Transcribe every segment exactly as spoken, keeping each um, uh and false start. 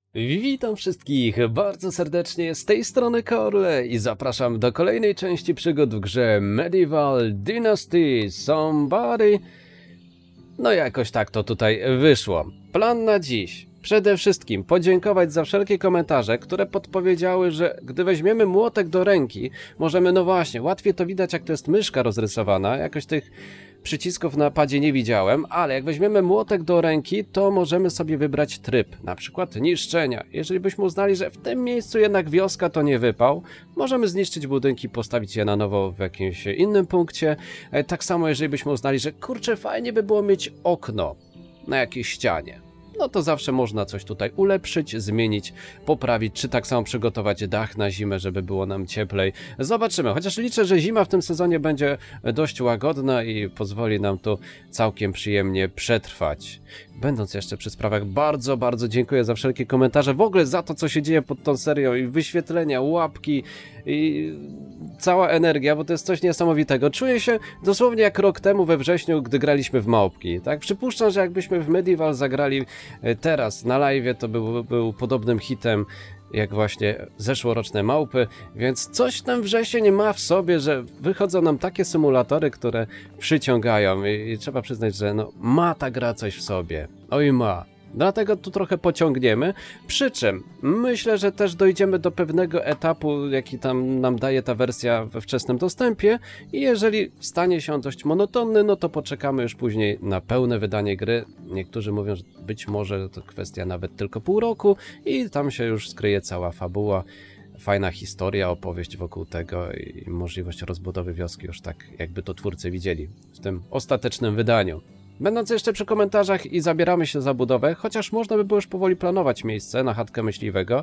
Witam wszystkich bardzo serdecznie, z tej strony Korle i zapraszam do kolejnej części przygód w grze Medieval Dynasty Somebody. No jakoś tak to tutaj wyszło. Plan na dziś. Przede wszystkim podziękować za wszelkie komentarze, które podpowiedziały, że gdy weźmiemy młotek do ręki, możemy, no właśnie, łatwiej to widać jak to jest myszka rozrysowana, jakoś tych przycisków na padzie nie widziałem, ale jak weźmiemy młotek do ręki, to możemy sobie wybrać tryb, na przykład niszczenia. Jeżeli byśmy uznali, że w tym miejscu jednak wioska to nie wypał, możemy zniszczyć budynki, postawić je na nowo w jakimś innym punkcie. Tak samo jeżeli byśmy uznali, że kurczę, fajnie by było mieć okno na jakiejś ścianie, no to zawsze można coś tutaj ulepszyć, zmienić, poprawić, czy tak samo przygotować dach na zimę, żeby było nam cieplej. Zobaczymy, chociaż liczę, że zima w tym sezonie będzie dość łagodna i pozwoli nam tu całkiem przyjemnie przetrwać. Będąc jeszcze przy sprawach, bardzo, bardzo dziękuję za wszelkie komentarze, w ogóle za to, co się dzieje pod tą serią i wyświetlenia, łapki i cała energia, bo to jest coś niesamowitego. Czuję się dosłownie jak rok temu we wrześniu, gdy graliśmy w małpki, tak? Przypuszczam, że jakbyśmy w Medieval zagrali teraz na live, to był, był podobnym hitem jak właśnie zeszłoroczne małpy, więc coś ten wrzesień ma w sobie, że wychodzą nam takie symulatory, które przyciągają i, i trzeba przyznać, że no, ma ta gra coś w sobie. Oj ma. Dlatego tu trochę pociągniemy, przy czym myślę, że też dojdziemy do pewnego etapu, jaki tam nam daje ta wersja we wczesnym dostępie i jeżeli stanie się on dość monotonny, no to poczekamy już później na pełne wydanie gry. Niektórzy mówią, że być może to kwestia nawet tylko pół roku i tam się już skryje cała fabuła, fajna historia, opowieść wokół tego i możliwość rozbudowy wioski już tak jakby to twórcy widzieli w tym ostatecznym wydaniu. Będąc jeszcze przy komentarzach i zabieramy się za budowę, chociaż można by było już powoli planować miejsce na chatkę myśliwego.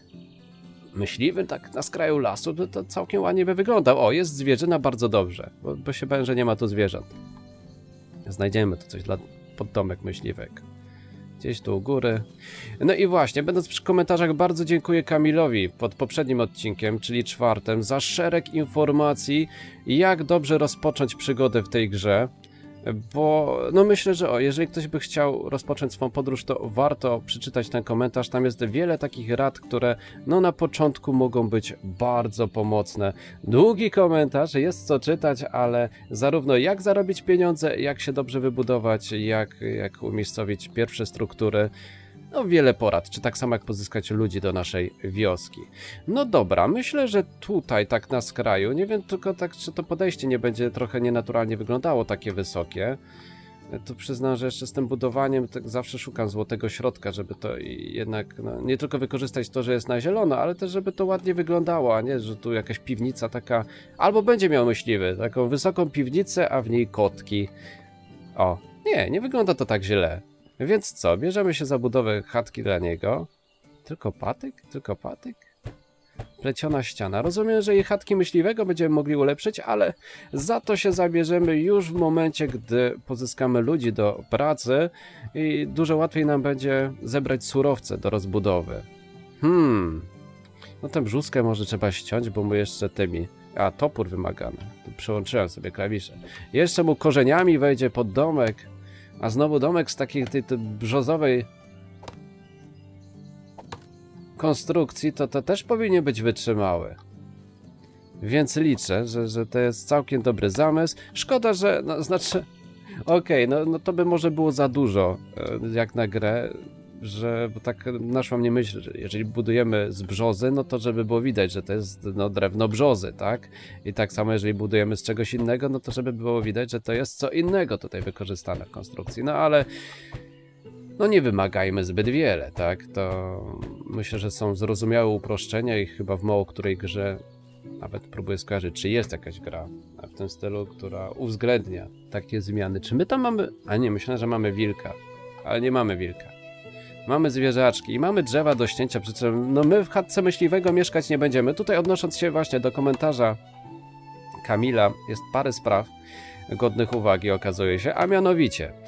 Myśliwy tak na skraju lasu, to, to całkiem ładnie by wyglądał. O, jest zwierzyna, bardzo dobrze, bo, bo się bałem, że nie ma tu zwierząt. Znajdziemy tu coś dla poddomek myśliwek. Gdzieś tu u góry. No i właśnie, będąc przy komentarzach, bardzo dziękuję Kamilowi pod poprzednim odcinkiem, czyli czwartym, za szereg informacji, jak dobrze rozpocząć przygodę w tej grze. Bo no myślę, że o, jeżeli ktoś by chciał rozpocząć swą podróż, to warto przeczytać ten komentarz. Tam jest wiele takich rad, które no na początku mogą być bardzo pomocne. Długi komentarz, jest co czytać, ale zarówno jak zarobić pieniądze, jak się dobrze wybudować, jak, jak umiejscowić pierwsze struktury. No wiele porad, czy tak samo jak pozyskać ludzi do naszej wioski. No dobra, myślę, że tutaj tak na skraju, nie wiem tylko tak, czy to podejście nie będzie trochę nienaturalnie wyglądało takie wysokie. To przyznam, że jeszcze z tym budowaniem tak zawsze szukam złotego środka, żeby to jednak no, nie tylko wykorzystać to, że jest na zielono, ale też żeby to ładnie wyglądało, a nie, że tu jakaś piwnica taka, albo będzie miał myśliwy, taką wysoką piwnicę, a w niej kotki. O, nie, nie wygląda to tak źle. Więc co, bierzemy się za budowę chatki dla niego. Tylko patyk? Tylko patyk? Pleciona ściana. Rozumiem, że i chatki myśliwego będziemy mogli ulepszyć, ale za to się zabierzemy już w momencie, gdy pozyskamy ludzi do pracy i dużo łatwiej nam będzie zebrać surowce do rozbudowy. Hmm. No tę brzuskę może trzeba ściąć, bo mu jeszcze tymi... A, topór wymagany. Przełączyłem sobie klawisze. Jeszcze mu korzeniami wejdzie pod domek. A znowu domek z takiej tej, tej brzozowej konstrukcji, to to też powinien być wytrzymały. Więc liczę, że, że to jest całkiem dobry zamysł. Szkoda, że... No, znaczy... Okej, okay, no, no to by może było za dużo, jak na grę, że... Bo tak naszła mnie myśl, że jeżeli budujemy z brzozy, no to żeby było widać, że to jest no, drewno brzozy, tak? I tak samo jeżeli budujemy z czegoś innego, no to żeby było widać, że to jest co innego tutaj wykorzystane w konstrukcji. No ale no nie wymagajmy zbyt wiele, tak? To myślę, że są zrozumiałe uproszczenia i chyba w mało której grze nawet próbuję skojarzyć, czy jest jakaś gra w tym stylu, która uwzględnia takie zmiany. Czy my tam mamy... A nie, myślę, że mamy wilka, ale nie mamy wilka. Mamy zwierzaczki i mamy drzewa do ścięcia, przy czym no my w chatce myśliwego mieszkać nie będziemy. Tutaj odnosząc się właśnie do komentarza Kamila, jest parę spraw godnych uwagi, okazuje się, a mianowicie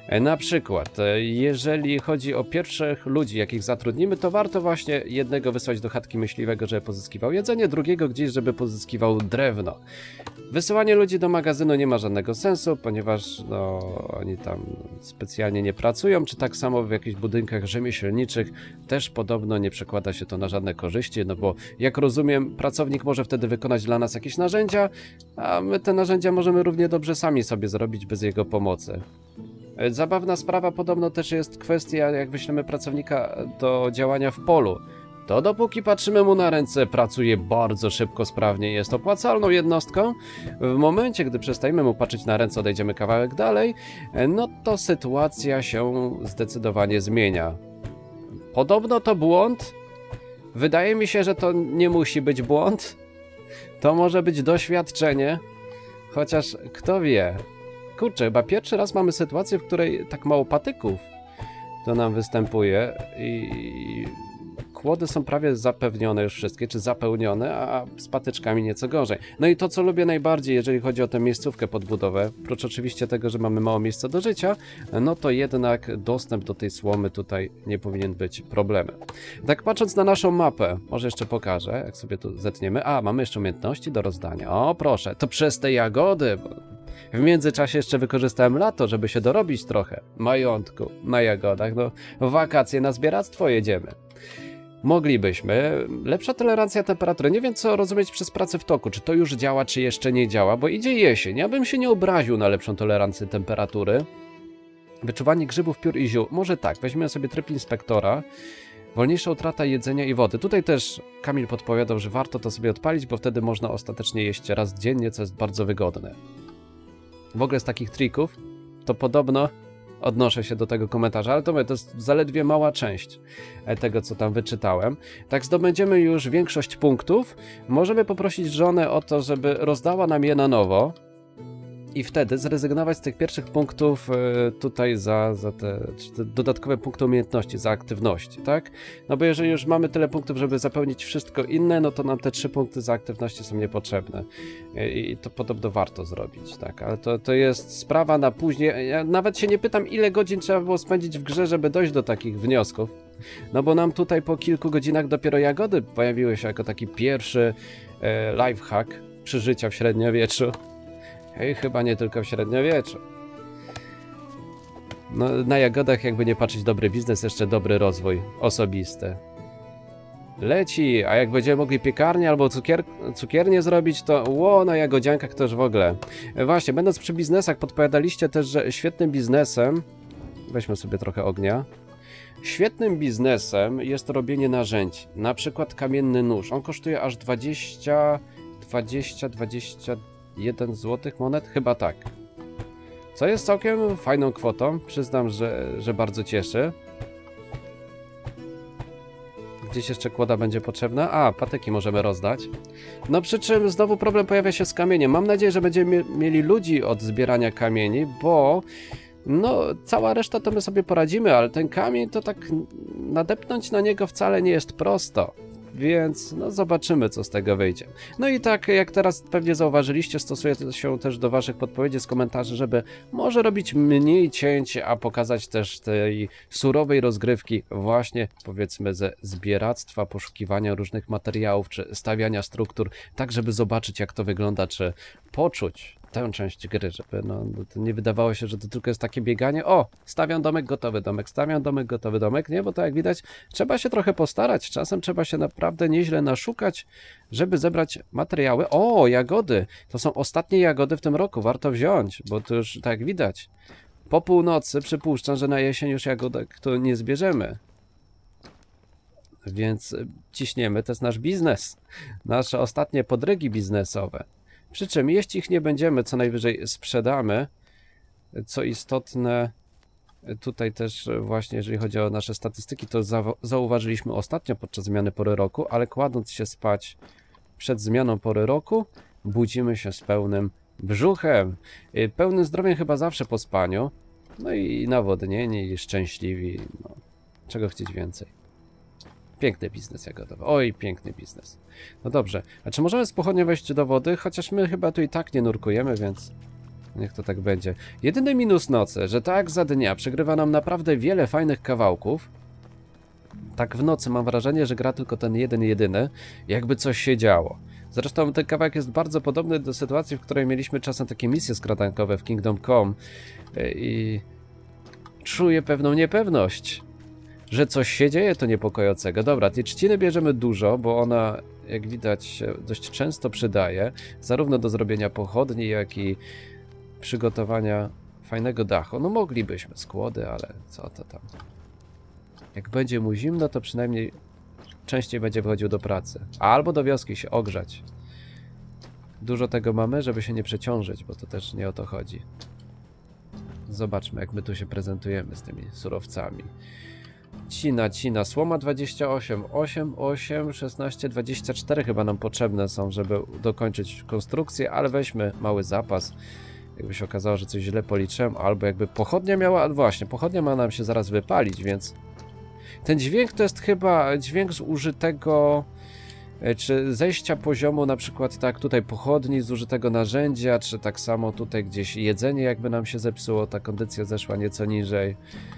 Na przykład, jeżeli chodzi o pierwszych ludzi, jakich zatrudnimy, to warto właśnie jednego wysłać do chatki myśliwego, żeby pozyskiwał jedzenie, drugiego gdzieś, żeby pozyskiwał drewno. Wysyłanie ludzi do magazynu nie ma żadnego sensu, ponieważ no, oni tam specjalnie nie pracują, czy tak samo w jakichś budynkach rzemieślniczych też podobno nie przekłada się to na żadne korzyści, no bo jak rozumiem, pracownik może wtedy wykonać dla nas jakieś narzędzia, a my te narzędzia możemy równie dobrze sami sobie zrobić bez jego pomocy. Zabawna sprawa podobno też jest kwestia, jak wyślemy pracownika do działania w polu. To dopóki patrzymy mu na ręce, pracuje bardzo szybko, sprawnie, jest opłacalną jednostką. W momencie, gdy przestajemy mu patrzeć na ręce, odejdziemy kawałek dalej, no to sytuacja się zdecydowanie zmienia. Podobno to błąd. Wydaje mi się, że to nie musi być błąd. To może być doświadczenie. Chociaż kto wie. Kurczę, chyba pierwszy raz mamy sytuację, w której tak mało patyków to nam występuje i kłody są prawie zapewnione już wszystkie, czy zapełnione, a z patyczkami nieco gorzej. No i to, co lubię najbardziej, jeżeli chodzi o tę miejscówkę podbudowę, prócz oczywiście tego, że mamy mało miejsca do życia, no to jednak dostęp do tej słomy tutaj nie powinien być problemem. Tak patrząc na naszą mapę, może jeszcze pokażę, jak sobie tu zetniemy. A, mamy jeszcze umiejętności do rozdania. O, proszę, to przez te jagody, bo w międzyczasie jeszcze wykorzystałem lato, żeby się dorobić trochę majątku na jagodach. No, w wakacje na zbieractwo jedziemy. Moglibyśmy. Lepsza tolerancja temperatury. Nie wiem, co rozumieć przez pracę w toku. Czy to już działa, czy jeszcze nie działa, bo idzie jesień. Ja bym się nie obraził na lepszą tolerancję temperatury. Wyczuwanie grzybów, piór i ziół. Może tak, weźmiemy sobie tryb inspektora. Wolniejsza utrata jedzenia i wody. Tutaj też Kamil podpowiadał, że warto to sobie odpalić, bo wtedy można ostatecznie jeść raz dziennie, co jest bardzo wygodne. W ogóle z takich trików, to podobno odnoszę się do tego komentarza, ale to, to jest zaledwie mała część tego, co tam wyczytałem. Tak zdobędziemy już większość punktów. Możemy poprosić żonę o to, żeby rozdała nam je na nowo i wtedy zrezygnować z tych pierwszych punktów tutaj za, za te, te dodatkowe punkty umiejętności, za aktywności, tak? No bo jeżeli już mamy tyle punktów, żeby zapełnić wszystko inne, no to nam te trzy punkty za aktywności są niepotrzebne. I to podobno warto zrobić, tak? Ale to, to jest sprawa na później. Ja nawet się nie pytam, ile godzin trzeba było spędzić w grze, żeby dojść do takich wniosków. No bo nam tutaj po kilku godzinach dopiero jagody pojawiły się jako taki pierwszy e, lifehack przeżycia w średniowieczu. I chyba nie tylko w średniowieczu. No, na jagodach jakby nie patrzeć dobry biznes, jeszcze dobry rozwój osobisty. Leci, a jak będziemy mogli piekarnię albo cukier cukiernię zrobić, to ło, na jagodziankach to już w ogóle. Właśnie, będąc przy biznesach, podpowiadaliście też, że świetnym biznesem, weźmy sobie trochę ognia, świetnym biznesem jest robienie narzędzi, na przykład kamienny nóż. On kosztuje aż dwadzieścia, dwadzieścia, dwadzieścia jeden złotych monet? Chyba tak. Co jest całkiem fajną kwotą. Przyznam, że, że bardzo cieszy. Gdzieś jeszcze kłoda będzie potrzebna. A, patyki możemy rozdać. No przy czym znowu problem pojawia się z kamieniem. Mam nadzieję, że będziemy mieli ludzi od zbierania kamieni, bo no cała reszta to my sobie poradzimy, ale ten kamień to tak nadepnąć na niego wcale nie jest prosto. Więc no zobaczymy, co z tego wyjdzie. No i tak jak teraz pewnie zauważyliście, stosuję się też do waszych podpowiedzi z komentarzy, żeby może robić mniej cięć, a pokazać też tej surowej rozgrywki właśnie powiedzmy ze zbieractwa, poszukiwania różnych materiałów, czy stawiania struktur, tak żeby zobaczyć, jak to wygląda, czy poczuć tę część gry, żeby no, to nie wydawało się, że to tylko jest takie bieganie. O, stawiam domek, gotowy domek, stawiam domek, gotowy domek, nie? Bo to jak widać, trzeba się trochę postarać, czasem trzeba się naprawdę nieźle naszukać, żeby zebrać materiały. O, jagody! To są ostatnie jagody w tym roku, warto wziąć, bo to już tak jak widać. Po północy przypuszczam, że na jesień już jagodek to nie zbierzemy. Więc ciśniemy, to jest nasz biznes, nasze ostatnie podrygi biznesowe. Przy czym, jeśli ich nie będziemy, co najwyżej sprzedamy, co istotne, tutaj też właśnie, jeżeli chodzi o nasze statystyki, to zauważyliśmy ostatnio podczas zmiany pory roku, ale kładąc się spać przed zmianą pory roku, budzimy się z pełnym brzuchem, pełnym zdrowiem chyba zawsze po spaniu, no i nawodnieni, i szczęśliwi, no, czego chcieć więcej. Piękny biznes jagodowy. Oj, piękny biznes. No dobrze. A czy możemy z pochodnią wejść do wody? Chociaż my chyba tu i tak nie nurkujemy, więc Niech to tak będzie. Jedyny minus nocy, że tak za dnia przegrywa nam naprawdę wiele fajnych kawałków. Tak w nocy mam wrażenie, że gra tylko ten jeden jedyny, jakby coś się działo. Zresztą ten kawałek jest bardzo podobny do sytuacji, w której mieliśmy czasem takie misje skradankowe w Kingdom Come i czuję pewną niepewność, że coś się dzieje to niepokojącego. Dobra, tej trzciny bierzemy dużo, bo ona, jak widać, się dość często przydaje, zarówno do zrobienia pochodni, jak i przygotowania fajnego dachu. No moglibyśmy skłody, ale co to tam. Jak będzie mu zimno, to przynajmniej częściej będzie wychodził do pracy. Albo do wioski się ogrzać. Dużo tego mamy, żeby się nie przeciążyć, bo to też nie o to chodzi. Zobaczmy, jak my tu się prezentujemy z tymi surowcami. Cina, cina, słoma dwadzieścia osiem, osiem, osiem, szesnaście, dwadzieścia cztery chyba nam potrzebne są, żeby dokończyć konstrukcję, ale weźmy mały zapas. Jakby się okazało, że coś źle policzyłem, albo jakby pochodnia miała... Właśnie, pochodnia ma nam się zaraz wypalić, więc... Ten dźwięk to jest chyba dźwięk zużytego, czy zejścia poziomu, na przykład tak tutaj pochodni, zużytego narzędzia, czy tak samo tutaj gdzieś jedzenie jakby nam się zepsuło, ta kondycja zeszła nieco niżej.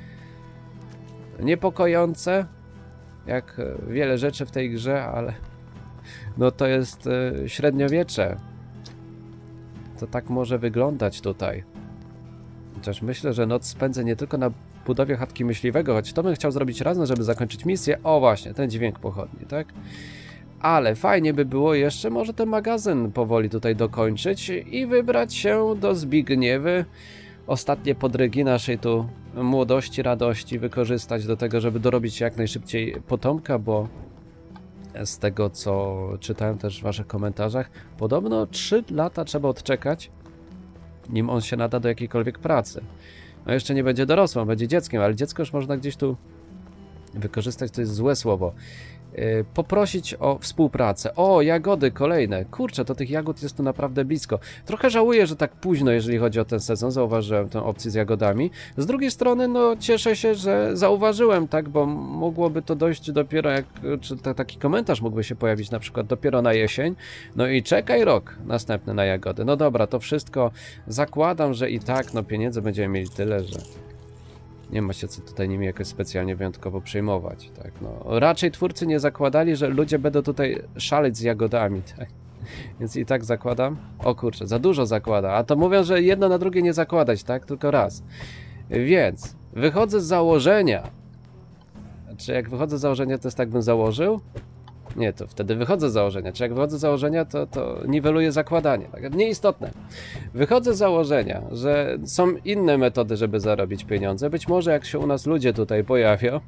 Niepokojące, jak wiele rzeczy w tej grze, ale no to jest średniowiecze. To tak może wyglądać tutaj. Chociaż myślę, że noc spędzę nie tylko na budowie chatki myśliwego, choć to bym chciał zrobić razem, żeby zakończyć misję. O właśnie, ten dźwięk pochodni, tak? Ale fajnie by było jeszcze może ten magazyn powoli tutaj dokończyć i wybrać się do Zbigniewy. Ostatnie podrygi naszej tu młodości, radości wykorzystać do tego, żeby dorobić jak najszybciej potomka, bo z tego, co czytałem też w waszych komentarzach, podobno trzy lata trzeba odczekać, nim on się nada do jakiejkolwiek pracy. No jeszcze nie będzie dorosłym, będzie dzieckiem, ale dziecko już można gdzieś tu wykorzystać, to jest złe słowo. Yy, poprosić o współpracę. O, jagody kolejne. Kurczę, to tych jagód jest tu naprawdę blisko. Trochę żałuję, że tak późno, jeżeli chodzi o ten sezon, zauważyłem tę opcję z jagodami. Z drugiej strony, no cieszę się, że zauważyłem, tak, bo mogłoby to dojść dopiero jak, czy to, taki komentarz mógłby się pojawić na przykład dopiero na jesień. No i czekaj rok następny na jagody. No dobra, to wszystko zakładam, że i tak, no pieniędzy będziemy mieli tyle, że nie ma się co tutaj nimi jakoś specjalnie wyjątkowo przejmować, tak, no. Raczej twórcy nie zakładali, że ludzie będą tutaj szaleć z jagodami, tak. Więc i tak zakładam. O kurczę, za dużo zakłada, a to mówią, że jedno na drugie nie zakładać, tak, tylko raz. Więc wychodzę z założenia. Czy jak wychodzę z założenia, to jest tak bym założył? Nie, to wtedy wychodzę z założenia. Czy jak wychodzę z założenia, to, to niweluję zakładanie. Tak? Nieistotne. Wychodzę z założenia, że są inne metody, żeby zarobić pieniądze. Być może jak się u nas ludzie tutaj pojawią.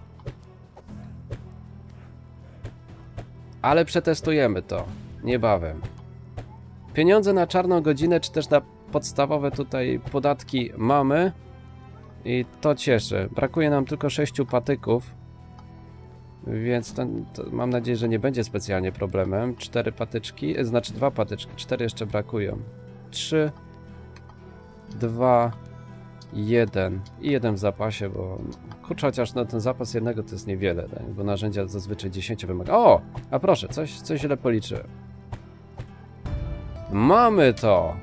Ale przetestujemy to niebawem. Pieniądze na czarną godzinę, czy też na podstawowe tutaj podatki mamy. I to cieszy. Brakuje nam tylko sześciu patyków. Więc ten, to mam nadzieję, że nie będzie specjalnie problemem. Cztery patyczki, znaczy dwa patyczki, cztery jeszcze brakują. Trzy, dwa, jeden i jeden w zapasie, bo kurczę, chociaż no, ten zapas jednego to jest niewiele, tak? Bo narzędzia zazwyczaj dziesięć wymaga. O! A proszę, coś, coś źle policzyłem. Mamy to!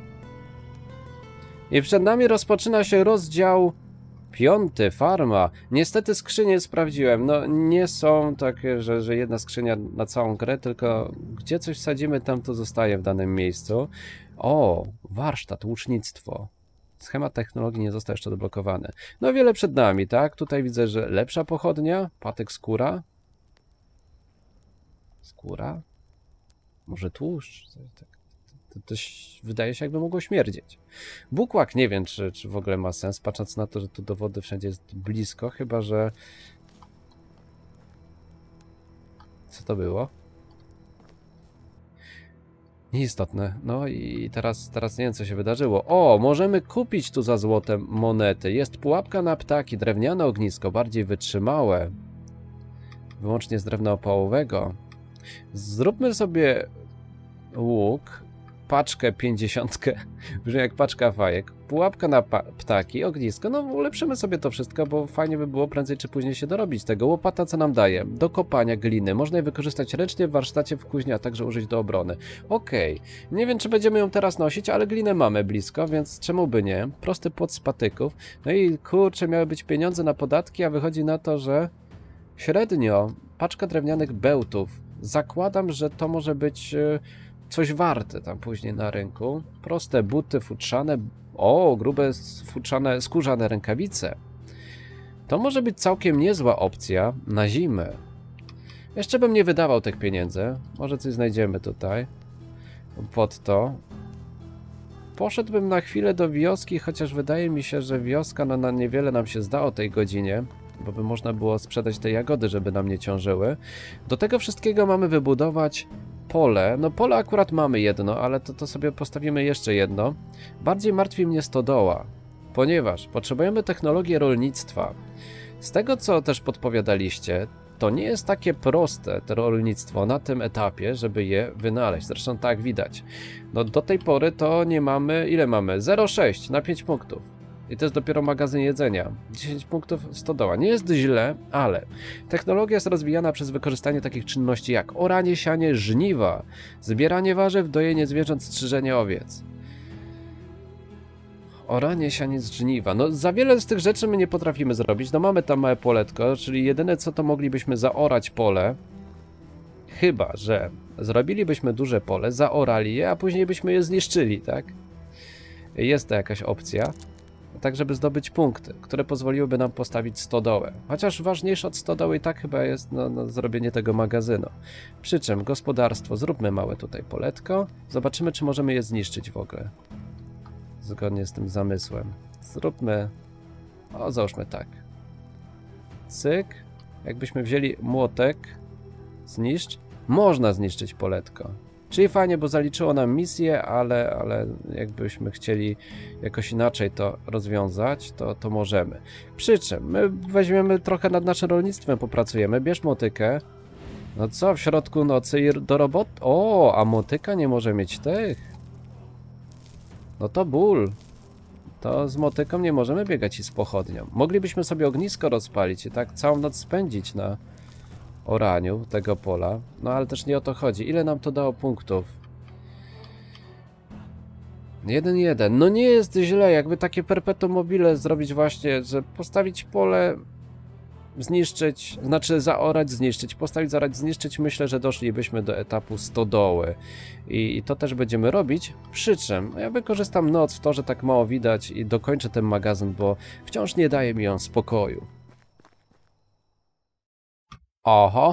I przed nami rozpoczyna się rozdział piąty, farma. Niestety skrzynie sprawdziłem. No nie są takie, że, że jedna skrzynia na całą grę, tylko gdzie coś sadzimy, tam to zostaje w danym miejscu. O, warsztat, łucznictwo. Schemat technologii nie został jeszcze odblokowany. No wiele przed nami, tak? Tutaj widzę, że lepsza pochodnia, patyk skóra. Skóra? Może tłuszcz? Tak. To, to wydaje się, jakby mogło śmierdzieć. Bukłak nie wiem, czy, czy w ogóle ma sens, patrząc na to, że tu do wody wszędzie jest blisko, chyba że... Co to było? Nieistotne. No i teraz, teraz nie wiem, co się wydarzyło. O, możemy kupić tu za złotem monety. Jest pułapka na ptaki, drewniane ognisko, bardziej wytrzymałe. Wyłącznie z drewna opałowego. Zróbmy sobie łuk. Paczkę pięćdziesiątkę, brzmi jak paczka fajek. pułapka na ptaki, ognisko. No ulepszymy sobie to wszystko, bo fajnie by było prędzej czy później się dorobić tego. Łopata co nam daje? Do kopania gliny. Można je wykorzystać ręcznie w warsztacie, w kuźni, a także użyć do obrony. Okej. Okay. Nie wiem, czy będziemy ją teraz nosić, ale glinę mamy blisko, więc czemu by nie? Prosty płot z patyków. No i kurczę, miały być pieniądze na podatki, a wychodzi na to, że średnio paczka drewnianych bełtów. Zakładam, że to może być coś warte tam później na rynku. Proste buty futrzane. O, grube futrzane, skórzane rękawice. To może być całkiem niezła opcja na zimę. Jeszcze bym nie wydawał tych pieniędzy. Może coś znajdziemy tutaj pod to. Poszedłbym na chwilę do wioski, chociaż wydaje mi się, że wioska no, na niewiele nam się zda o tej godzinie, bo by można było sprzedać te jagody, żeby nam nie ciążyły. Do tego wszystkiego mamy wybudować pole. No pole akurat mamy jedno, ale to, to sobie postawimy jeszcze jedno. Bardziej martwi mnie stodoła, ponieważ potrzebujemy technologii rolnictwa. Z tego, co też podpowiadaliście, to nie jest takie proste, to rolnictwo na tym etapie, żeby je wynaleźć. Zresztą tak widać. No do tej pory to nie mamy... Ile mamy? zero przecinek sześć na pięć punktów. I to jest dopiero magazyn jedzenia. dziesięć punktów stodoła. Nie jest źle, ale technologia jest rozwijana przez wykorzystanie takich czynności jak oranie, sianie, żniwa, zbieranie warzyw, dojenie zwierząt, strzyżenie owiec. Oranie, sianie, żniwa. No za wiele z tych rzeczy my nie potrafimy zrobić. No mamy tam małe poletko, czyli jedyne co to moglibyśmy zaorać pole. Chyba że zrobilibyśmy duże pole, zaorali je, a później byśmy je zniszczyli, tak? Jest to jakaś opcja. Tak, żeby zdobyć punkty, które pozwoliłyby nam postawić stodołę. Chociaż ważniejsze od stodoły i tak chyba jest no, no, zrobienie tego magazynu. Przy czym gospodarstwo, zróbmy małe tutaj poletko. Zobaczymy, czy możemy je zniszczyć w ogóle. Zgodnie z tym zamysłem. Zróbmy... O, załóżmy tak. Cyk. Jakbyśmy wzięli młotek. Zniszcz. Można zniszczyć poletko. Czyli fajnie, bo zaliczyło nam misję, ale, ale jakbyśmy chcieli jakoś inaczej to rozwiązać, to, to możemy. Przy czym my weźmiemy trochę nad naszym rolnictwem, popracujemy. Bierz motykę. No co, w środku nocy i do roboty? O, a motyka nie może mieć tych. No to ból. To z motyką nie możemy biegać i z pochodnią. Moglibyśmy sobie ognisko rozpalić i tak całą noc spędzić na oraniu tego pola. No ale też nie o to chodzi. Ile nam to dało punktów? jeden jeden. No nie jest źle. Jakby takie perpetuum mobile zrobić właśnie, że postawić pole, zniszczyć, znaczy zaorać, zniszczyć, postawić, zaorać, zniszczyć. Myślę, że doszlibyśmy do etapu stodoły. I, I to też będziemy robić. Przy czym ja wykorzystam noc w to, że tak mało widać i dokończę ten magazyn, bo wciąż nie daje mi on spokoju. Oho.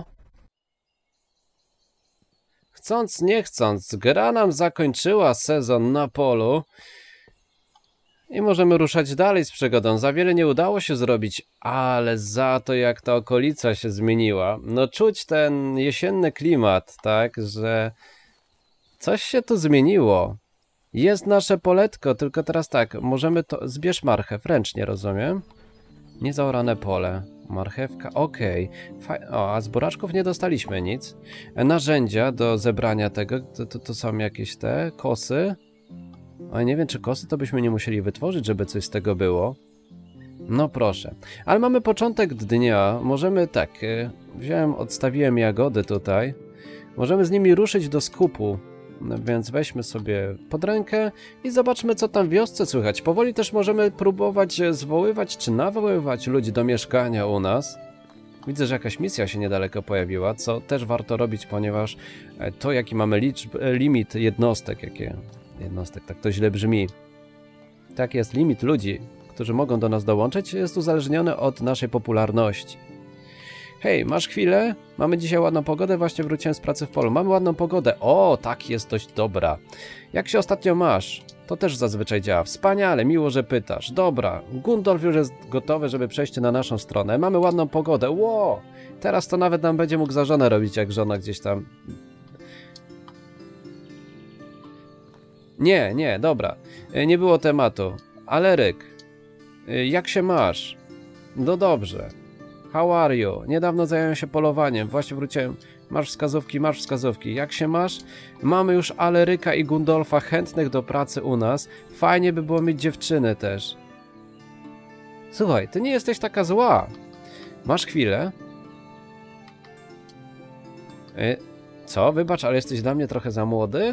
Chcąc nie chcąc, gra nam zakończyła sezon na polu i możemy ruszać dalej z przygodą. Za wiele nie udało się zrobić, ale za to jak ta okolica się zmieniła. No czuć ten jesienny klimat, tak, że coś się tu zmieniło. Jest nasze poletko, tylko teraz tak, możemy to... Zbierz marchew ręcznie, rozumiem? Niezaorane pole. Marchewka, okej. Okay. O, a z buraczków nie dostaliśmy nic. Narzędzia do zebrania tego, to, to, to są jakieś te kosy. Ale nie wiem, czy kosy to byśmy nie musieli wytworzyć, żeby coś z tego było. No proszę. Ale mamy początek dnia. Możemy tak, wziąłem, odstawiłem jagody tutaj. Możemy z nimi ruszyć do skupu. No więc weźmy sobie pod rękę i zobaczmy, co tam w wiosce słychać. Powoli też możemy próbować zwoływać czy nawoływać ludzi do mieszkania u nas. Widzę, że jakaś misja się niedaleko pojawiła, co też warto robić, ponieważ to, jaki mamy liczb, limit jednostek, jakie jednostek, tak to źle brzmi. Tak jest, limit ludzi, którzy mogą do nas dołączyć, jest uzależniony od naszej popularności. Hej, masz chwilę? Mamy dzisiaj ładną pogodę, właśnie wróciłem z pracy w polu. Mamy ładną pogodę. O, tak, jest dość dobra. Jak się ostatnio masz? To też zazwyczaj działa. Wspaniale, miło, że pytasz. Dobra, Gundolf już jest gotowy, żeby przejść na naszą stronę. Mamy ładną pogodę. Ło! Teraz to nawet nam będzie mógł za żonę robić, jak żona gdzieś tam... Nie, nie, dobra. Nie było tematu. Ale Ryk, jak się masz? No dobrze. How are you? Niedawno zająłem się polowaniem. Właśnie wróciłem. Masz wskazówki, masz wskazówki. Jak się masz? Mamy już Aleryka i Gundolfa chętnych do pracy u nas. Fajnie by było mieć dziewczynę też. Słuchaj, ty nie jesteś taka zła. Masz chwilę? Y co? Wybacz, ale jesteś dla mnie trochę za młody?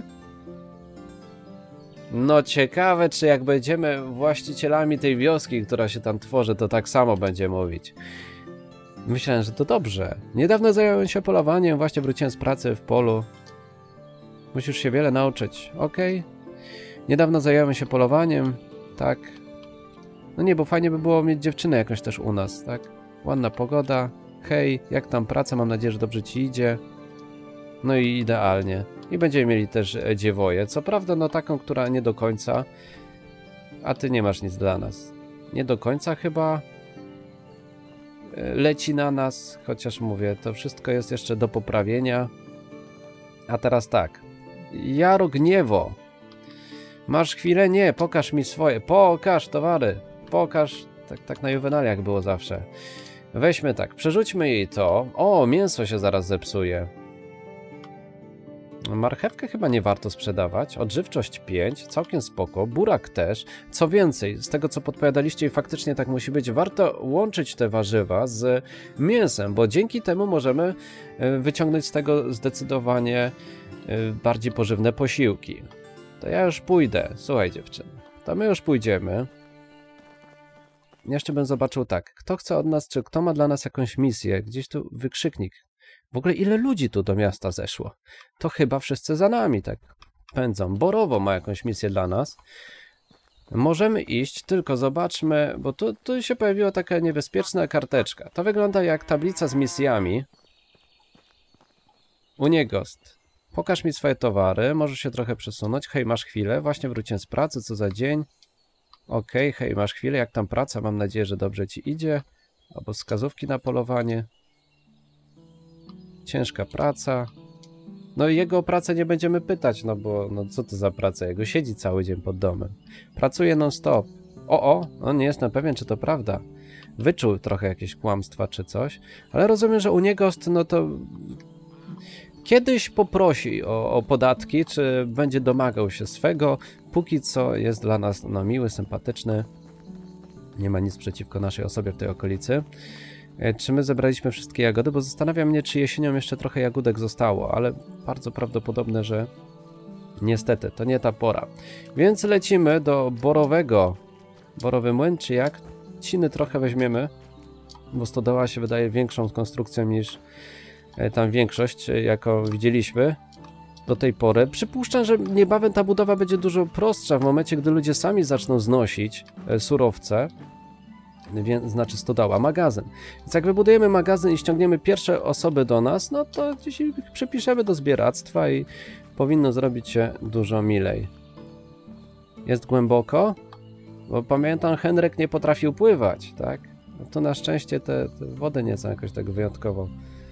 No ciekawe, czy jak będziemy właścicielami tej wioski, która się tam tworzy, to tak samo będzie mówić. Myślałem, że to dobrze. Niedawno zająłem się polowaniem, właśnie wróciłem z pracy w polu. Musisz się wiele nauczyć, okej? Niedawno zająłem się polowaniem, tak. No nie, bo fajnie by było mieć dziewczynę jakąś też u nas, tak? Ładna pogoda, hej, jak tam praca, mam nadzieję, że dobrze ci idzie. No i idealnie. I będziemy mieli też dziewoję. Co prawda, no taką, która nie do końca. A ty nie masz nic dla nas. Nie do końca chyba leci na nas. Chociaż mówię, to wszystko jest jeszcze do poprawienia. A teraz tak. Jaro Gniewo. Masz chwilę? Nie, pokaż mi swoje. Pokaż towary. Pokaż. Tak, tak na juwenaliach było zawsze. Weźmy tak, przerzućmy jej to. O, mięso się zaraz zepsuje. Marchewkę chyba nie warto sprzedawać. Odżywczość pięć, całkiem spoko. Burak też. Co więcej, z tego co podpowiadaliście i faktycznie tak musi być, warto łączyć te warzywa z mięsem, bo dzięki temu możemy wyciągnąć z tego zdecydowanie bardziej pożywne posiłki. To ja już pójdę. Słuchaj dziewczyny, to my już pójdziemy. Jeszcze bym zobaczył tak, kto chce od nas, czy kto ma dla nas jakąś misję. Gdzieś tu wykrzyknik. W ogóle ile ludzi tu do miasta zeszło? To chyba wszyscy za nami tak pędzą. Borowo ma jakąś misję dla nas. Możemy iść, tylko zobaczmy, bo tu, tu się pojawiła taka niebezpieczna karteczka. To wygląda jak tablica z misjami. Uniegost. Pokaż mi swoje towary, możesz się trochę przesunąć. Hej, masz chwilę, właśnie wróciłem z pracy, co za dzień. Okej, okay, hej, masz chwilę, jak tam praca? Mam nadzieję, że dobrze ci idzie. Albo wskazówki na polowanie. Ciężka praca. No i jego o pracę nie będziemy pytać, no bo no co to za praca? Jego siedzi cały dzień pod domem. Pracuje non stop. O, o, no nie jestem pewien, czy to prawda. Wyczuł trochę jakieś kłamstwa czy coś, ale rozumiem, że u niego no to kiedyś poprosi o, o podatki, czy będzie domagał się swego. Póki co jest dla nas no, miły, sympatyczny. Nie ma nic przeciwko naszej osobie w tej okolicy. Czy my zebraliśmy wszystkie jagody? Bo zastanawiam mnie, czy jesienią jeszcze trochę jagódek zostało, ale bardzo prawdopodobne, że niestety, to nie ta pora. Więc lecimy do Borowego. Borowy Młyn, czy jak? Ciny trochę weźmiemy, bo stodoła się wydaje większą konstrukcją niż tam większość, jaką widzieliśmy do tej pory. Przypuszczam, że niebawem ta budowa będzie dużo prostsza w momencie, gdy ludzie sami zaczną znosić surowce. Więc, znaczy stodoła, magazyn. Więc jak wybudujemy magazyn i ściągniemy pierwsze osoby do nas, no to dzisiaj przypiszemy do zbieractwa i powinno zrobić się dużo milej. Jest głęboko? Bo pamiętam, Henryk nie potrafił pływać, tak? No to na szczęście te, te wody nie są jakoś tak wyjątkowo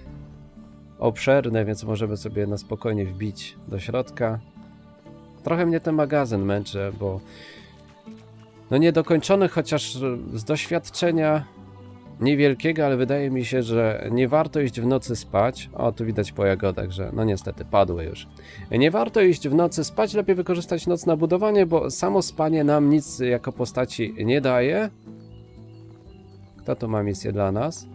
obszerne, więc możemy sobie na spokojnie wbić do środka. Trochę mnie ten magazyn męczy, bo no niedokończony, chociaż z doświadczenia niewielkiego, ale wydaje mi się, że nie warto iść w nocy spać. O, tu widać po jagodach, że no niestety padły już. Nie warto iść w nocy spać, lepiej wykorzystać noc na budowanie, bo samo spanie nam nic jako postaci nie daje. Kto tu ma misję dla nas?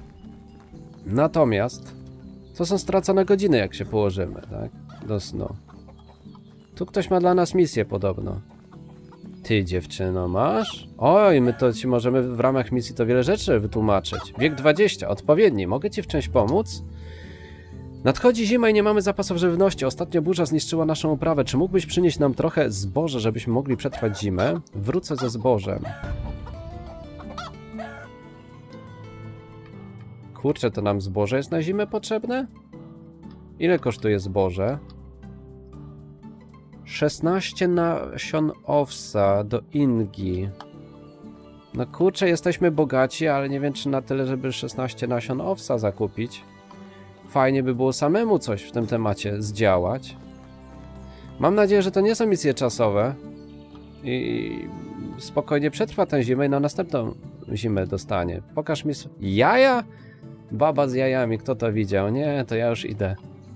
Natomiast to są stracone godziny, jak się położymy, tak? Do snu. Tu ktoś ma dla nas misję podobno. Ty, dziewczyno, masz? Oj, my to ci możemy w ramach misji to wiele rzeczy wytłumaczyć. Wiek dwadzieścia, odpowiedni. Mogę ci w czymś pomóc? Nadchodzi zima i nie mamy zapasów żywności. Ostatnio burza zniszczyła naszą uprawę. Czy mógłbyś przynieść nam trochę zboża, żebyśmy mogli przetrwać zimę? Wrócę ze zbożem. Kurczę, to nam zboże jest na zimę potrzebne? Ile kosztuje zboże? szesnaście nasion owsa do Ingi. No kurczę, jesteśmy bogaci, ale nie wiem, czy na tyle, żeby szesnaście nasion owsa zakupić. Fajnie by było samemu coś w tym temacie zdziałać. Mam nadzieję, że to nie są misje czasowe i spokojnie przetrwa tę zimę i na następną zimę dostanie. Pokaż mi... Jaja? Baba z jajami, kto to widział? Nie, to ja już idę.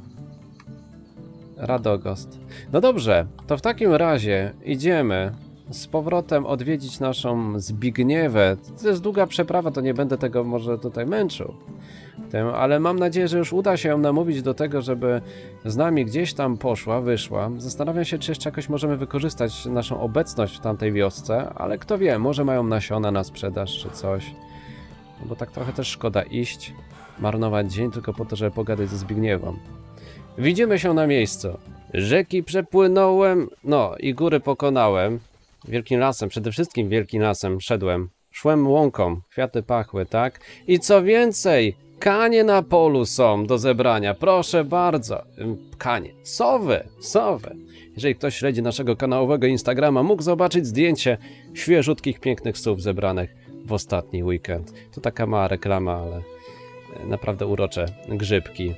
Radogost. No dobrze, to w takim razie idziemy z powrotem odwiedzić naszą Zbigniewę. To jest długa przeprawa, to nie będę tego może tutaj męczył. Tym, ale mam nadzieję, że już uda się ją namówić do tego, żeby z nami gdzieś tam poszła, wyszła. Zastanawiam się, czy jeszcze jakoś możemy wykorzystać naszą obecność w tamtej wiosce, ale kto wie, może mają nasiona na sprzedaż czy coś. No bo tak trochę też szkoda iść, marnować dzień tylko po to, żeby pogadać ze Zbigniewą. Widzimy się na miejscu. Rzeki przepłynąłem, no i góry pokonałem. Wielkim lasem, przede wszystkim wielkim lasem szedłem. Szłem łąką, kwiaty pachły, tak? I co więcej, kanie na polu są do zebrania, proszę bardzo. Kanie, sowy, sowy. Jeżeli ktoś śledzi naszego kanałowego Instagrama, mógł zobaczyć zdjęcie świeżutkich, pięknych sów zebranych w ostatni weekend. To taka mała reklama, ale naprawdę urocze grzybki.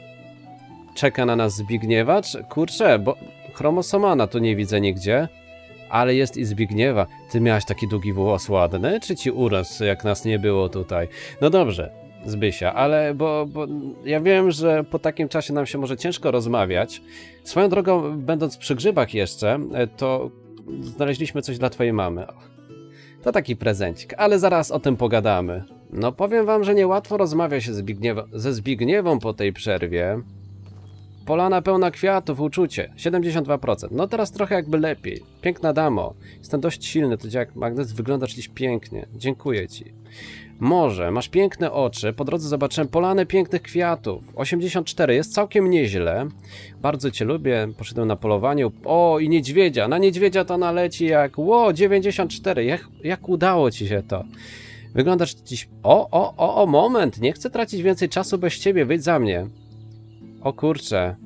Czeka na nas Zbigniewacz? Kurczę, bo chromosomana tu nie widzę nigdzie. Ale jest i Zbigniewa. Ty miałaś taki długi włos ładny? Czy ci urósł, jak nas nie było tutaj? No dobrze, Zbysia, ale bo, bo ja wiem, że po takim czasie nam się może ciężko rozmawiać. Swoją drogą, będąc przy grzybach jeszcze, to znaleźliśmy coś dla twojej mamy. To taki prezencik, ale zaraz o tym pogadamy. No powiem wam, że niełatwo rozmawia się Zbigniewa, ze Zbigniewą po tej przerwie. Polana pełna kwiatów, uczucie, siedemdziesiąt dwa procent. No teraz trochę jakby lepiej. Piękna damo. Jestem dość silny, to jak magnes, wyglądasz dziś pięknie. Dziękuję ci. Morze, masz piękne oczy. Po drodze zobaczyłem polanę pięknych kwiatów. osiemdziesiąt cztery, jest całkiem nieźle. Bardzo cię lubię, poszedłem na polowanie. O, i niedźwiedzia. Na niedźwiedzia to naleci jak... Ło, dziewięćdziesiąt cztery. Jak, jak udało ci się to? Wyglądasz dziś... O, o, o, o, moment. Nie chcę tracić więcej czasu bez ciebie. Wyjdź za mnie. O kurczę.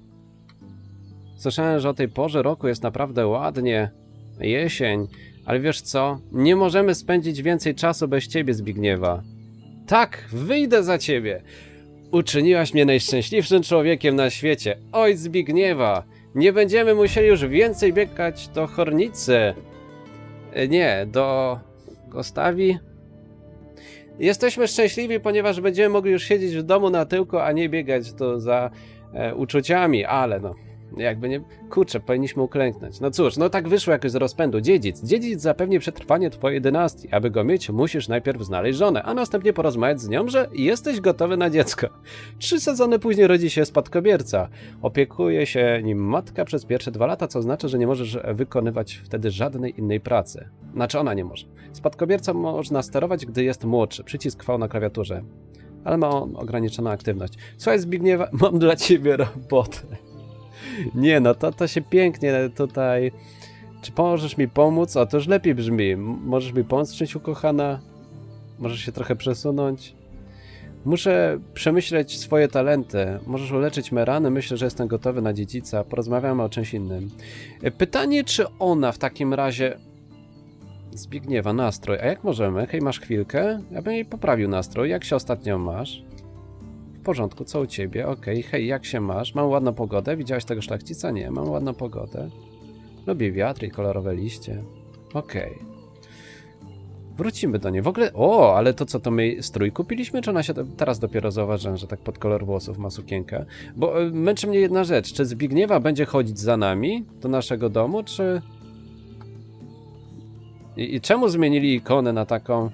Słyszałem, że o tej porze roku jest naprawdę ładnie. Jesień. Ale wiesz co? Nie możemy spędzić więcej czasu bez ciebie, Zbigniewa. Tak, wyjdę za ciebie. Uczyniłaś mnie najszczęśliwszym człowiekiem na świecie. Oj, Zbigniewa. Nie będziemy musieli już więcej biegać do Hornicy. Nie, do... Gostawi? Jesteśmy szczęśliwi, ponieważ będziemy mogli już siedzieć w domu na tyłku, a nie biegać to za e, uczuciami, ale no, jakby nie... Kurczę, powinniśmy uklęknąć. No cóż, no tak wyszło jakoś z rozpędu. Dziedzic. Dziedzic zapewni przetrwanie twojej dynastii. Aby go mieć, musisz najpierw znaleźć żonę, a następnie porozmawiać z nią, że jesteś gotowy na dziecko. Trzy sezony później rodzi się spadkobierca. Opiekuje się nim matka przez pierwsze dwa lata, co oznacza, że nie możesz wykonywać wtedy żadnej innej pracy. Znaczy ona nie może. Spadkobiercą można sterować, gdy jest młodszy. Przycisk V na klawiaturze. Ale ma on ograniczoną aktywność. Słuchaj, Zbigniewa, mam dla ciebie robotę. Nie no, to, to się pięknie tutaj... Czy możesz mi pomóc? O, to już lepiej brzmi. Możesz mi pomóc w czymś, ukochana? Możesz się trochę przesunąć? Muszę przemyśleć swoje talenty. Możesz uleczyć me rany? Myślę, że jestem gotowy na dziedzica. Porozmawiamy o czymś innym. Pytanie, czy ona w takim razie... Zbigniewa, nastrój. A jak możemy? Hej, masz chwilkę? Ja bym jej poprawił nastrój. Jak się ostatnio masz? W porządku, co u ciebie? Okej, okay. Hej, jak się masz? Mam ładną pogodę? Widziałeś tego szlachcica? Nie, mam ładną pogodę. Lubię wiatr i kolorowe liście. Okej. Okay. Wrócimy do niej. W ogóle... O, ale to co, to my strój kupiliśmy? Czy ona się... Teraz dopiero zauważyłem, że tak pod kolor włosów ma sukienkę. Bo y, męczy mnie jedna rzecz. Czy Zbigniewa będzie chodzić za nami do naszego domu, czy... I, I czemu zmienili ikonę na taką...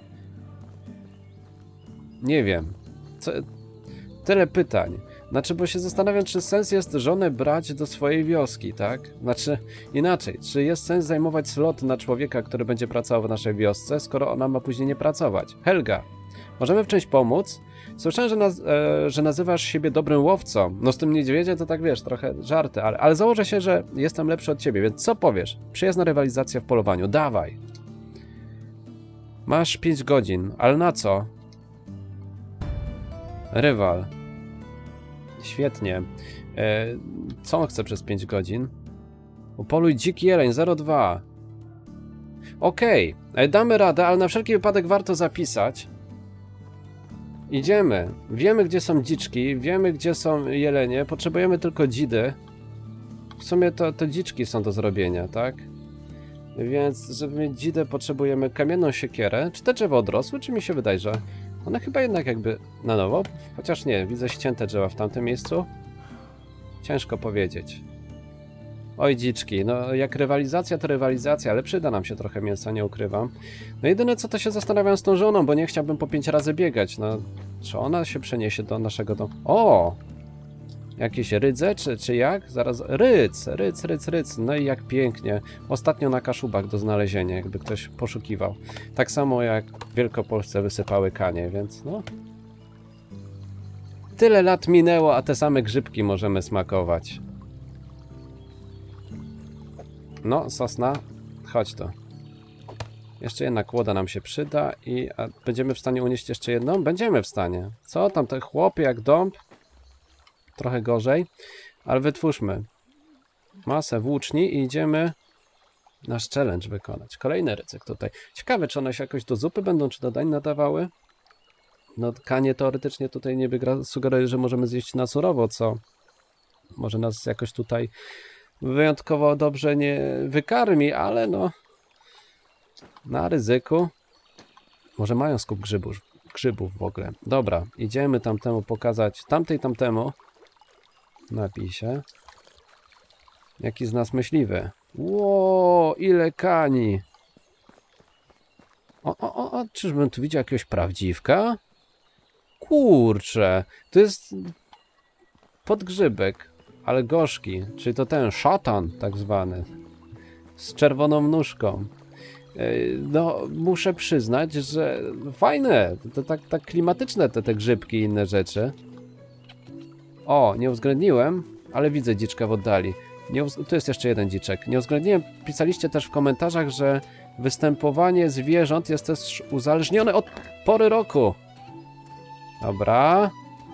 Nie wiem. Co... Tyle pytań. Znaczy, bo się zastanawiam, czy sens jest żonę brać do swojej wioski, tak? Znaczy, inaczej, czy jest sens zajmować slot na człowieka, który będzie pracował w naszej wiosce, skoro ona ma później nie pracować? Helga, możemy w czymś pomóc? Słyszałem, że, naz e, że nazywasz siebie dobrym łowcą. No z tym niedźwiedziem to tak wiesz, trochę żarty, ale, ale założę się, że jestem lepszy od ciebie, więc co powiesz? Przyjazna rywalizacja w polowaniu, dawaj. Masz pięć godzin, ale na co? Rywal. Świetnie. E, co on chce przez pięć godzin? Upoluj dziki jeleń zero dwa. Okej, okay. Damy radę, ale na wszelki wypadek warto zapisać. Idziemy. Wiemy, gdzie są dziczki, wiemy, gdzie są jelenie. Potrzebujemy tylko dzidy. W sumie to, to dziczki są do zrobienia, tak? Więc żeby mieć dzidę, potrzebujemy kamienną siekierę. Czy te drzewo odrosły, czy mi się wydaje, że One chyba jednak jakby na nowo, chociaż nie, widzę ścięte drzewa w tamtym miejscu. Ciężko powiedzieć. Oj dziczki, no jak rywalizacja to rywalizacja, ale przyda nam się trochę mięsa, nie ukrywam. No jedyne co to się zastanawiam z tą żoną, bo nie chciałbym po pięć razy biegać, no. Czy ona się przeniesie do naszego domu? O! Jakieś rydze, czy, czy jak? Zaraz, ryc, ryc, ryc, ryc, no i jak pięknie. Ostatnio na Kaszubach do znalezienia, jakby ktoś poszukiwał. Tak samo jak w Wielkopolsce wysypały kanie, więc no. Tyle lat minęło, a te same grzybki możemy smakować. No, sosna, chodź to. Jeszcze jedna kłoda nam się przyda i a będziemy w stanie unieść jeszcze jedną? Będziemy w stanie. Co tam, te chłopy jak dąb? Trochę gorzej, ale wytwórzmy masę włóczni i idziemy nasz challenge wykonać. Kolejny rycyk tutaj. Ciekawe, czy one się jakoś do zupy będą, czy do dań nadawały? No, kanie teoretycznie tutaj niby sugeruje, że możemy zjeść na surowo, co może nas jakoś tutaj wyjątkowo dobrze nie wykarmi, ale no na ryzyku. Może mają skup grzybów, grzybów w ogóle. Dobra, idziemy tamtemu pokazać, tamtej tamtemu. Napij się. Jaki z nas myśliwy? Ło, ile kani! O, o, o, o, czyżbym tu widział jakiegoś prawdziwka? Kurczę, to jest podgrzybek, ale gorzki, czyli to ten szatan tak zwany, z czerwoną nóżką. No, muszę przyznać, że fajne, to tak, tak klimatyczne te, te grzybki i inne rzeczy. O, nie uwzględniłem, ale widzę dziczka w oddali. Nie uz... Tu jest jeszcze jeden dziczek. Nie uwzględniłem, pisaliście też w komentarzach, że występowanie zwierząt jest też uzależnione od pory roku. Dobra.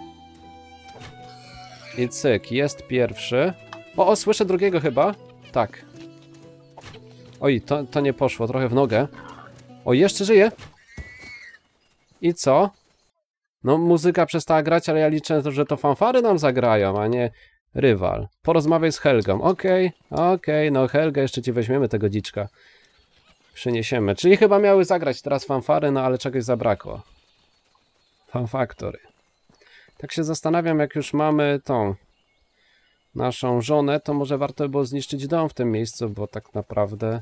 I cyk, jest pierwszy. O, o, słyszę drugiego chyba. Tak. Oj, to, to nie poszło, trochę w nogę. O, jeszcze żyje. I co? No, muzyka przestała grać, ale ja liczę, że to fanfary nam zagrają, a nie rywal. Porozmawiaj z Helgą. Okej, okay, okej, okay, no Helga, jeszcze ci weźmiemy tego dziczka. Przyniesiemy. Czyli chyba miały zagrać teraz fanfary, no ale czegoś zabrakło. Fanfaktory. Tak się zastanawiam, jak już mamy tą naszą żonę, to może warto by było zniszczyć dom w tym miejscu, bo tak naprawdę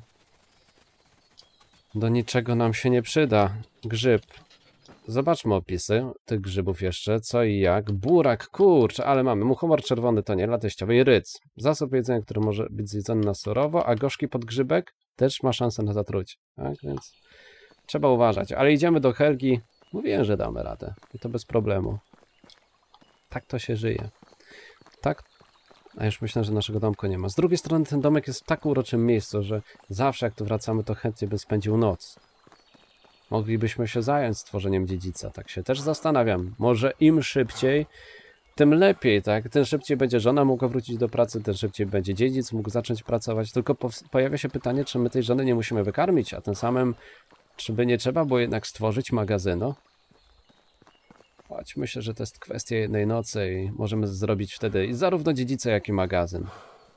do niczego nam się nie przyda. Grzyb. Zobaczmy opisy tych grzybów jeszcze, co i jak. Burak, kurczę, ale mamy. Muchomor czerwony to nie, lateściowy i ryc. Zasób jedzenia, który może być zjedzony na surowo, a gorzki podgrzybek też ma szansę na zatrucie. Tak, więc trzeba uważać. Ale idziemy do Helgi. Mówiłem, że damy radę. I to bez problemu. Tak to się żyje. Tak. A już myślę, że naszego domku nie ma. Z drugiej strony ten domek jest w tak uroczym miejscu, że zawsze jak tu wracamy, to chętnie bym spędził noc. Moglibyśmy się zająć stworzeniem dziedzica. Tak się też zastanawiam. Może im szybciej, tym lepiej, tak? Tym szybciej będzie żona mogła wrócić do pracy, tym szybciej będzie dziedzic mógł zacząć pracować. Tylko pojawia się pytanie, czy my tej żony nie musimy wykarmić, a tym samym, czy by nie trzeba było jednak stworzyć magazynu? Choć myślę, że to jest kwestia jednej nocy i możemy zrobić wtedy zarówno dziedzicę, jak i magazyn.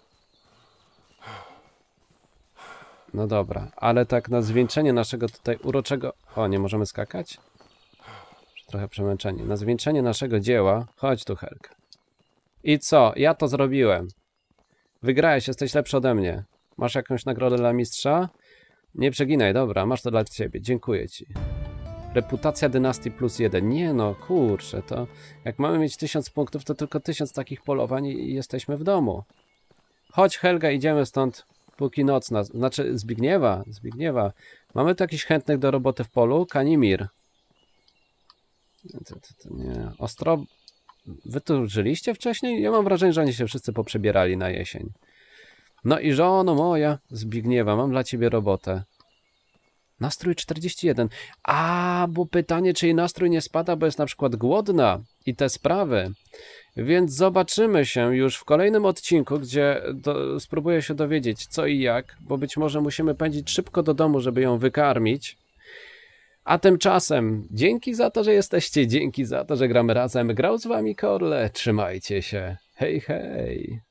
No dobra, ale tak na zwieńczenie naszego tutaj uroczego... O, nie możemy skakać? Trochę przemęczenie. Na zwieńczenie naszego dzieła... Chodź tu, Helga. I co? Ja to zrobiłem. Wygrałeś, jesteś lepszy ode mnie. Masz jakąś nagrodę dla mistrza? Nie przeginaj, dobra, masz to dla ciebie. Dziękuję ci. Reputacja dynastii plus jeden. Nie no, kurczę, to... Jak mamy mieć tysiąc punktów, to tylko tysiąc takich polowań i jesteśmy w domu. Chodź, Helga, idziemy stąd... Póki nocna, znaczy Zbigniewa, Zbigniewa. Mamy tu jakichś chętnych do roboty w polu? Kanimir. To, to, to nie. Ostro... Wy tu żyliście wcześniej? Ja mam wrażenie, że oni się wszyscy poprzebierali na jesień. No i żono moja, Zbigniewa, mam dla ciebie robotę. Nastrój czterdzieści jeden. A, bo pytanie, czy jej nastrój nie spada, bo jest na przykład głodna i te sprawy. Więc zobaczymy się już w kolejnym odcinku, gdzie do, spróbuję się dowiedzieć co i jak, bo być może musimy pędzić szybko do domu, żeby ją wykarmić. A tymczasem dzięki za to, że jesteście, dzięki za to, że gramy razem. Grał z wami Korle, trzymajcie się. Hej, hej.